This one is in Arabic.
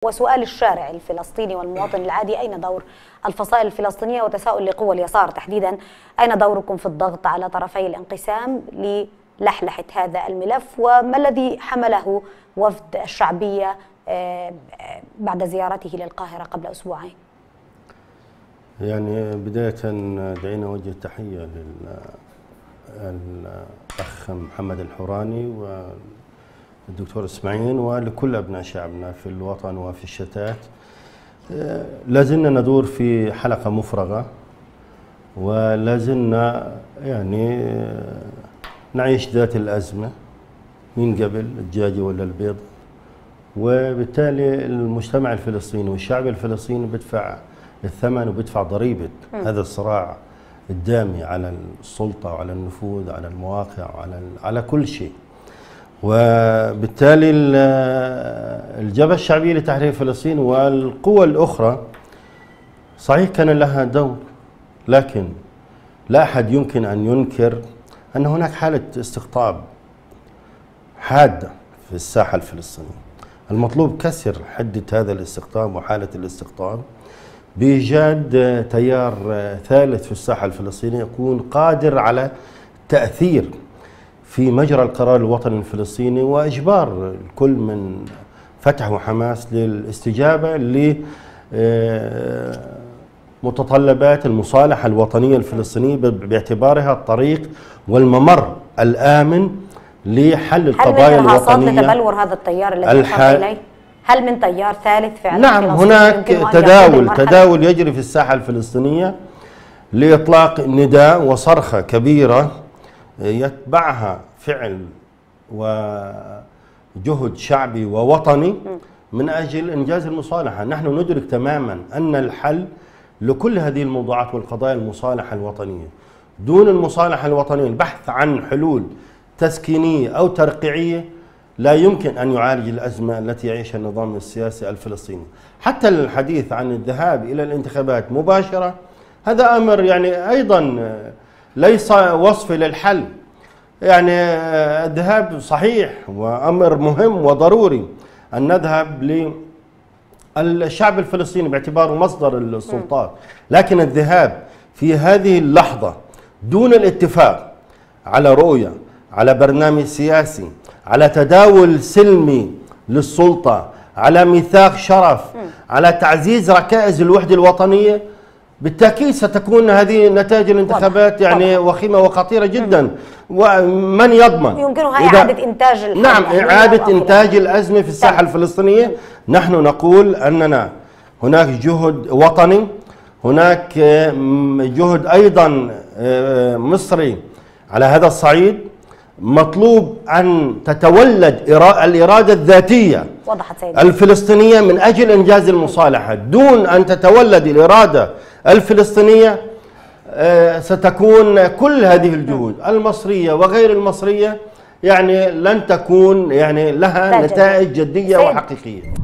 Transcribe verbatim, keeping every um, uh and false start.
وسؤال الشارع الفلسطيني والمواطن العادي: أين دور الفصائل الفلسطينية؟ وتساؤل لقوى اليسار تحديدا: أين دوركم في الضغط على طرفي الانقسام للحلحة هذا الملف؟ وما الذي حمله وفد الشعبية بعد زيارته للقاهرة قبل أسبوعين؟ يعني بداية دعينا وجه التحية للأخ محمد الحوراني والدكتور إسماعيل ولكل أبناء شعبنا في الوطن وفي الشتات. لازلنا ندور في حلقة مفرغة، ولازلنا يعني نعيش ذات الأزمة، من قبل الدجاجة ولا البيض. وبالتالي المجتمع الفلسطيني والشعب الفلسطيني بدفع الثمن وبدفع ضريبة هذا الصراع الدامي على السلطة وعلى النفوذ على المواقع وعلى على كل شيء. وبالتالي الجبهة الشعبية لتحرير فلسطين والقوى الأخرى صحيح كان لها دور، لكن لا أحد يمكن أن ينكر أن هناك حالة استقطاب حادة في الساحة الفلسطينية. المطلوب كسر حدة هذا الاستقطاب وحالة الاستقطاب بإيجاد تيار ثالث في الساحة الفلسطينية يكون قادر على التأثير في مجرى القرار الوطني الفلسطيني، وإجبار الكل من فتح وحماس للاستجابة لمتطلبات المصالحة الوطنية الفلسطينية باعتبارها الطريق والممر الآمن لحل القضايا الوطنية. هل من لتبلور هذا التيار الذي وصل إليه؟ هل من تيار ثالث فعلا؟ نعم، هناك تداول تداول يجري في الساحة الفلسطينية لإطلاق نداء وصرخة كبيرة يتبعها فعل وجهد شعبي ووطني من أجل إنجاز المصالحة. نحن ندرك تماما أن الحل لكل هذه الموضوعات والقضايا المصالحة الوطنية. دون المصالحة الوطنية، البحث عن حلول تسكينية أو ترقيعية، لا يمكن أن يعالج الأزمة التي يعيشها النظام السياسي الفلسطيني. حتى الحديث عن الذهاب إلى الانتخابات مباشرة هذا أمر يعني أيضا ليس وصف للحل. يعني الذهاب صحيح وأمر مهم وضروري أن نذهب للشعب الفلسطيني باعتباره مصدر السلطات، لكن الذهاب في هذه اللحظة دون الاتفاق على رؤية، على برنامج سياسي، على تداول سلمي للسلطة، على ميثاق شرف، على تعزيز ركائز الوحدة الوطنية، بالتأكيد ستكون هذه نتائج الانتخابات يعني وخيمة وخطيرة جدا. ومن يضمن يمكنها إعادة إنتاج الحل؟ نعم، إعادة إنتاج الأزمة في الساحة الفلسطينية. نحن نقول أننا هناك جهد وطني، هناك جهد أيضا مصري على هذا الصعيد. مطلوب أن تتولد الإرادة الذاتية الفلسطينية من أجل إنجاز المصالحة. دون أن تتولد الإرادة الفلسطينية ستكون كل هذه الجهود المصرية وغير المصرية يعني لن تكون يعني لها نتائج جدية وحقيقية.